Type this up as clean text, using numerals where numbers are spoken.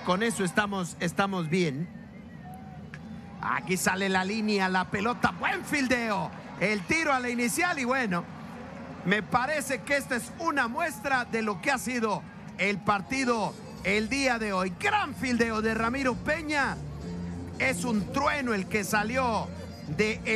con eso estamos bien. Aquí sale la línea, la pelota, buen fildeo. El tiro a la inicial y bueno, me parece que esta es una muestra de lo que ha sido el partido el día de hoy. Gran fildeo de Ramiro Peña. Es un trueno el que salió de